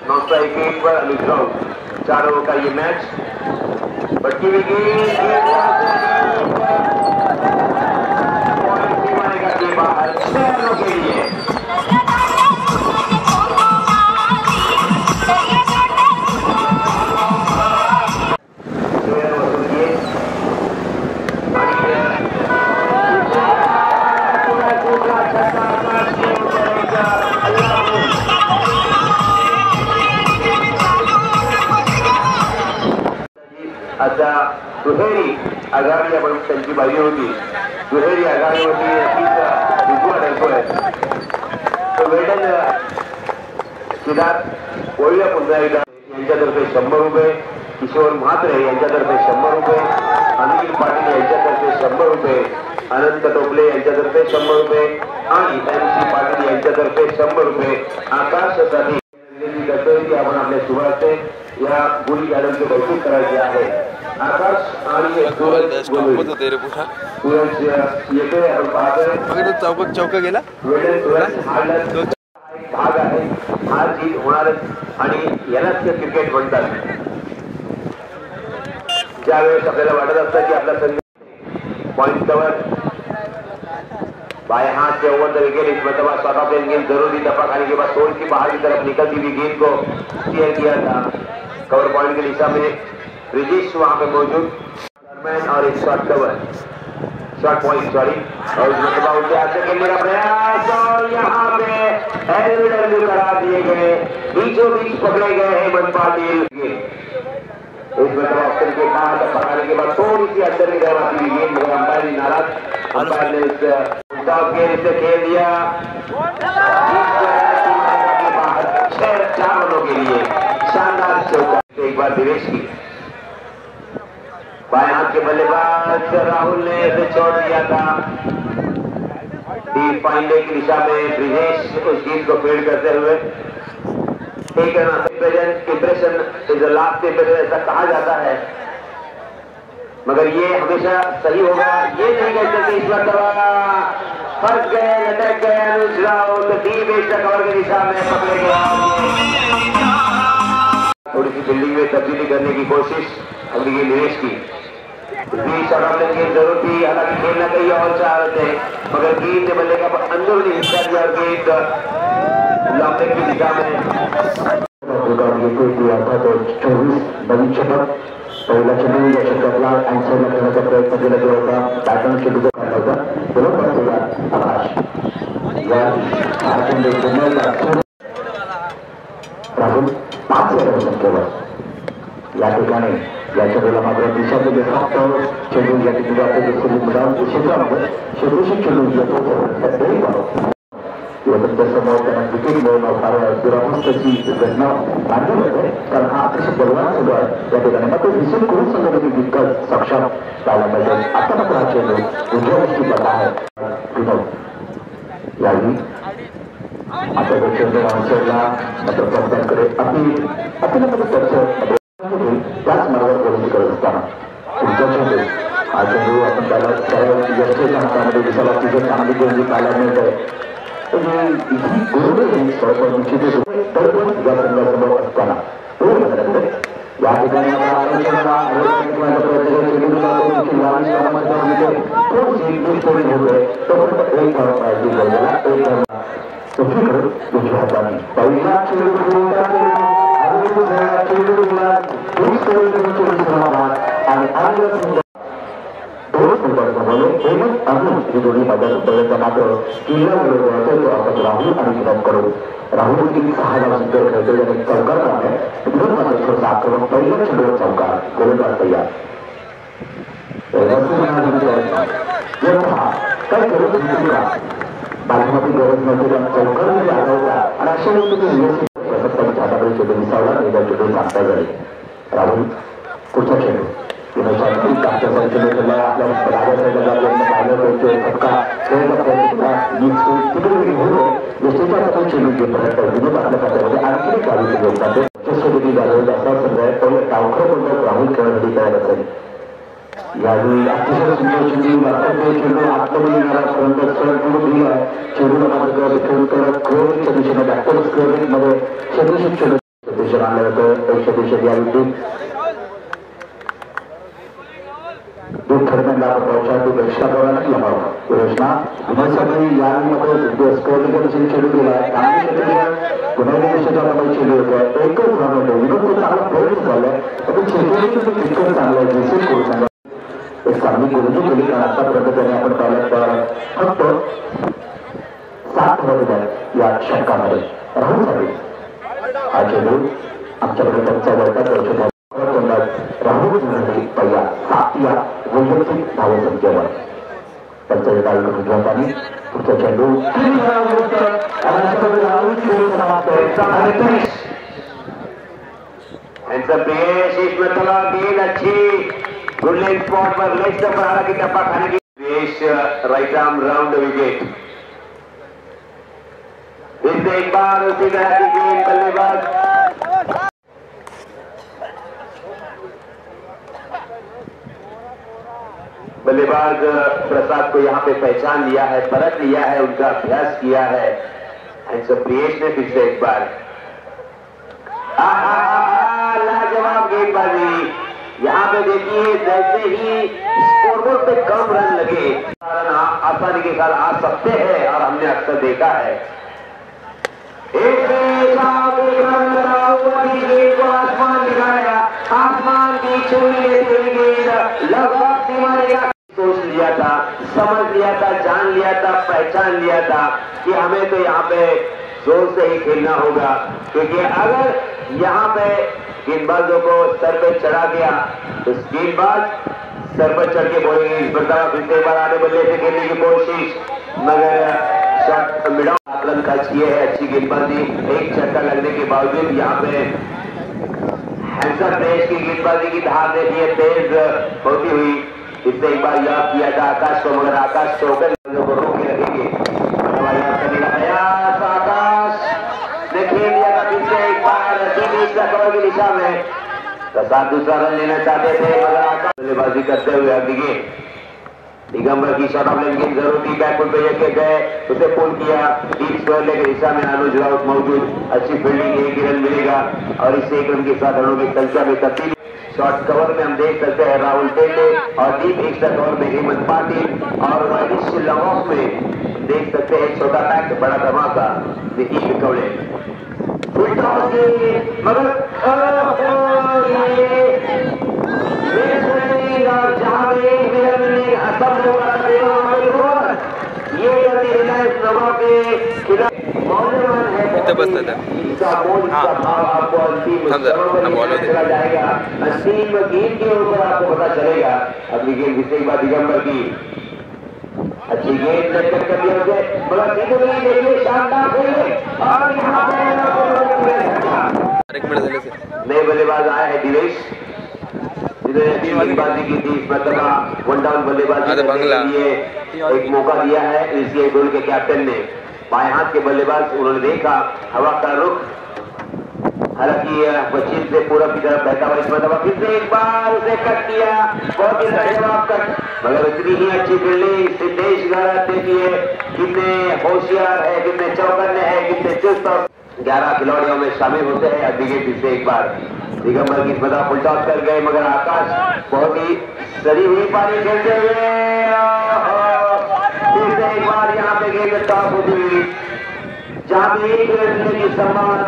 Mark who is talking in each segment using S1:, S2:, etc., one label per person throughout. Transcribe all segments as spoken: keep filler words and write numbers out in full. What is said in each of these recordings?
S1: नौ स्ट्राइक एक पर अमित राउत। चार ओवर का ये मैच बट्टी विकेट के बाहर छह रनों के लिए। आता दुहेरी आघाडी आपण त्यांची बाजी होती, दुहेरी आघाडीवरती विजू अडकतोय तो वेडन सिद्धार्थ कोळिया पुन्हा एकदा यांच्यातर्फे शंभर रुपये, किशोर म्हात्रे यांच्यातर्फे शंभर रुपये, अनिल पाटील यांच्यातर्फे शंभर रुपये, अनंत टोपले यांच्यातर्फे शंभर रुपये आणि एम सी पाटील यांच्यातर्फे शंभर रुपये। आकाशसाठी विनंती करतोय की आपण आपल्या शुभार्थे या गुढी गाड्यांचे कौतुक करायचे आहे। आकाश आणि येते आपण पाहतोय
S2: चौक चौक गेला
S1: भाग आहे, हार जीत होणारच आणि यालाच क्रिकेट म्हणतात। ज्यावेळेस आपल्याला वाटत असतं की आपला संघ पॉइंट कवर बाएं हाथ से ओवर द विकेट, इस मतलब शॉट ऑफ द गेंद जरूरी दफा खाने के बाद सोल की बाहर की तरफ निकलती हुई गेंद को क्लियर किया था कवर पॉइंट की दिशा में। ब्रिजेश वहां पे मौजूद बैट्समैन और एक shot cover shot point sorry और मतलब उनके हाथ से खेलने का प्रयास और यहाँ पे एलबीडब्ल्यू करा दिए गए, बीचों बीच पकड़े गए हेमंत पाटिल। इस मतलब ऑप्शन के बाद पकड़ने के बाद थोड़ी सी अंदर की तरफ आती हुई गेंद मगर अंपायर नाराज, अंपायर ने इस टॉप गेंद से खेल दिया छह चार रनों के लिए। शानदार चौका एक बार दिवेश की बाएं हाथ के बल्लेबाज राहुल ने इसे छोड़ दिया था डीप पांडे की दिशा में। ब्रिजेश उस गेंद को फील्ड करते हुए एक इंप्रेशन इज लास्ट इंप्रेशन ऐसा कहा जाता है मगर ये हमेशा सही होगा ये नहीं कह सकते। इस वक्त फंस गए, लटक गए अनुज राउत डी बेस कवर की दिशा में पकड़े गए। थोड़ी सी बिल्डिंग में तब्दीली करने की कोशिश अगली गेंद निवेश की गेंद जरूर थी, हालांकि खेलना कहीं और चाह रहे थे मगर गेंद ने बल्ले का अंदरूनी हिस्सा दिया और गेंद लॉन्ग की दिशा में दिया था। तो चौबीस नवीन शतक पहिला चेंडू या शतकातला अँसरला खेळण्याचा प्रयत्न केला गेला होता, पॅटर्न चेंडू काढला होता बरोबर आकाश या हा चेंडू पुन्हा राहुल पाच रन केलं या ठिकाणी। या चेंडूला मात्र दिशा दिली फक्त चेंडू या ठिकाणी क्षेत्रामध्ये चेंडूशी चेंडू येतो समोर त्यांना विकेट मिळवणं फार दुरावस्थेची घटना मानली जाते कारण हा अतिशय बलवान सुरू आहे या ठिकाणी मात्र व्हीसीएन कुरुल संघटनेने जितकं सक्षम पाहायला पाहिजे। आता मात्र हा चेंडू उजव्या दृष्टीपथ आहे यावेळी आता तो चेंडू आन्सरला मात्र पंचांकडे अपील अपीलामध्ये त्याचं त्याच मार्गावर प्रवेश करत असताना पुढचा चेंडू हा चेंडू आपण त्याला यशच्या हातामध्ये दिसायला तिथे चांगली गोंजी पाहायला मिळते असताना या ठिकाणी दोन्ही मैदान मात्र राहुल आणि खनव करून राहुल की सहा धाव खेळतो आणि चौकार मात्र आक्रमण पहिल्या चेंडूवर चौकार गोलंदाज तयार। काय गरज नव्हती का बाजूमध्ये गरज नव्हती चौकार आढळला आणि अशा वेळी हाताकडे चेंडू विसावला एकदा चेंडू सांगता झाले। राहुल पुढचा चेंडू आपल्या राहुल खेळासाठी तयार असेल यावेळी अतिशय सुंदर चेंडू चेंडू आत्मनिर्भर दिला चेंडूला मात्र दिशेने बॅकवर्ड स्क्वेअरिंग मध्ये चेंडू
S2: दूसरे मानले होते एकशे दीडशे द्या दूध दूध खरेदीला पोहोचा दूध एक्स्ट्रा करायला नाही लावा योजना विधानसभेने यामध्ये उद्योग स्पर्धेचे शेड्यूल केला आहे आणि पुन्हा देशाच्या शेड्यूल होतं एकच झालं विरोध चांगला प्रयत्न झालाय पण शेतकऱ्यांचं तितकं चांगलं आहे दिसेल करू सांगा एक चांगली गुरुजी केली कारण आतापर्यंत त्याने आपण पाहिलं फक्त सात वर्ग या शतकामध्ये राहूसाठी हा चेंडू आमच्याकडे त्यांचा वर्गात राहुल पहिल्या सातव्या वैयक्तिक धावसंख्येवर त्यांच्या डावीकडून घेऊन आणि पुढचा चेंडू
S1: अच्छी गुडलैंड स्पॉट पर लेग से पहाड़ा की टप्पा खाने की राइट आर्म राउंड विकेट इससे एक बार उसी तरह की गेंद बल्लेबाज बल्लेबाज प्रसाद को यहाँ पे पहचान लिया है परख लिया है उनका अभ्यास किया है एंड प्रियेश ने फिर से एक बार लाजवाब गेंदबाजी यहाँ पे देखिए जैसे ही स्कोरबोर्ड पे कम रन लगे आसानी के साथ आ सकते हैं और हमने अक्सर देखा है एक गेंद को आसमान दिखाया आसमान की छुई गेंद लगभग दीवाने का सोच लिया था समझ लिया था जान लिया था पहचान लिया था कि हमें तो यहाँ पे जोर से ही खेलना होगा क्योंकि अगर यहाँ पे गेंदबाजों को सर पे चढ़ा गया तो गेंदबाज सर पर चढ़ के बोलेंगे इस बार फिर से एक बार आने बल्ले से खेलने की कोशिश मगर शॉट मिडा रन खर्च किए है अच्छी गेंदबाजी एक छक्का लगने के बावजूद यहाँ पे हैंसर देश की गेंदबाजी की धार देखी है तेज होती हुई इससे एक बार याद किया था आकाश को मगर आकाश चौकर को रोक के रखेंगे आकाश ने खेल दिया था फिर से एक बार कवर की दिशा में प्रसाद दूसरा रन लेना चाहते थे मगर आकाश बल्लेबाजी करते हुए अब दिखे दिगंबर की शॉट ऑफ लेकिन जरूर थी बैकफुट पे लेके गए उसे पुल किया डीप स्क्वायर लेकर दिशा में अनुज राउत मौजूद अच्छी फील्डिंग एक रन मिलेगा और इससे एक रन के साथ रनों की संख्या में तब्दीली शॉर्ट कवर में हम देख सकते हैं राहुल टेंडे और डीप एक्स्ट्रा कवर में हेमंत पाटिल और वाइडिश लॉन्ग ऑफ में देख सकते हैं छोटा पैक बड़ा धमाका देखिए कवड़े मगर और जहां एक ने असम होगा ये रिलायंस नवा के खिलाफ मौजूद है
S3: इतना बस था
S1: इसका मोल इसका भाव आपको अंतिम चला जाएगा अंतिम गेंद के ऊपर आपको पता चलेगा अगली गेंद जिससे एक बार दिगंबर की अच्छी गेंद लेकर कर दिया उसे बड़ा सीधे नहीं देखिए शानदार खेल और यहाँ पे नए बल्लेबाज आए हैं दिवेश बल्लेबाजी की थी इस मरतबा वन डाउन बल्लेबाजी के लिए एक मौका दिया है एशियाई गोल के कैप्टन ने बाएं हाथ के बल्लेबाज उन्होंने देखा हवा का रुख हालांकि पश्चिम से पूरब की तरफ बहता हुआ इस मरतबा फिर से एक बार उसे कट किया बहुत ही जवाब कट मगर इतनी ही अच्छी फील्डिंग सिद्धेश गहरा देखिए कितने होशियार है कितने चौकन्ने हैं कितने चुस्त ग्यारह खिलाड़ियों में शामिल होते हैं अभी फिर से एक बार दिगंबर की मदद फुल टॉस कर गए मगर आकाश बहुत ही सरी हुई पारी खेलते हुए फिर से एक बार यहाँ पे गेंद टॉप होती हुई जहाँ पे एक रन की संभावना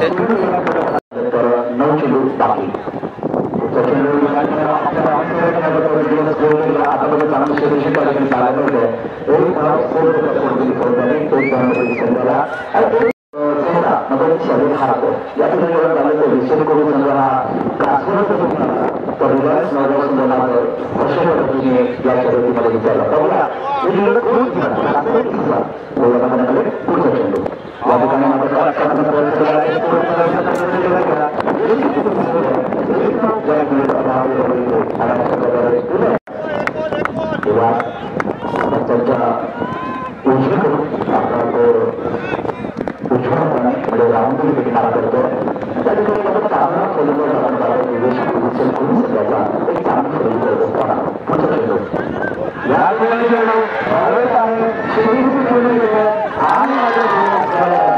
S2: नऊ चेंडू बाकी आतापर्यंत चांगलं शेती करायची चालत होते एक शरीर हारतो या ठिकाणी झालं तर विषय करून समजा हा कासवड तर रिलायन्स नवगाव संदर्भात कशा पद्धतीने या शर्यतीमध्ये विचारला बघूया पुढचा चेंडू या ठिकाणी त्यांच्या उजवीकडून आपला तो उजवापणे म्हणजे राऊंड विचार करतो त्या ठिकाणी आपण चांगला फॉलोवर आपण विदेश करून सगळ्याचा एक चांगला फॉलो करत असताना पुढचा चेंडू या ठिकाणी चेंडू आहे शेती खेळून गेले आणि माझ्या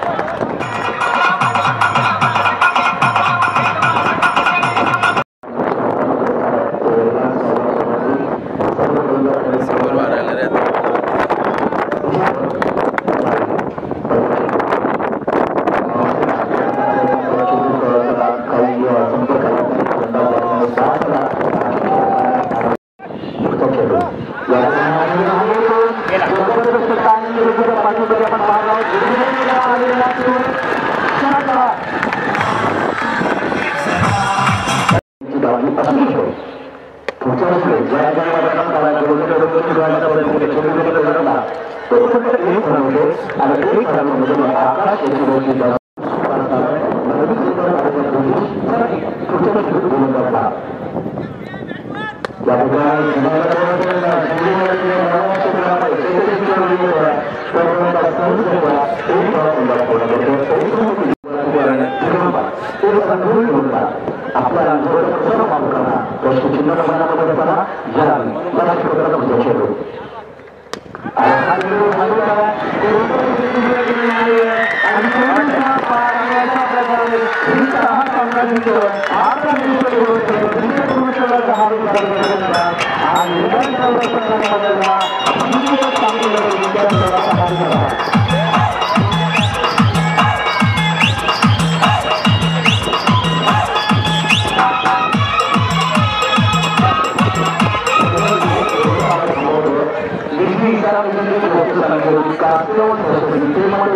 S2: आपल्या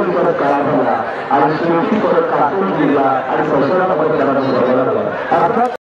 S2: आणि शेवटी परत कापून दिला आणि संशोधनामध्ये अर्थात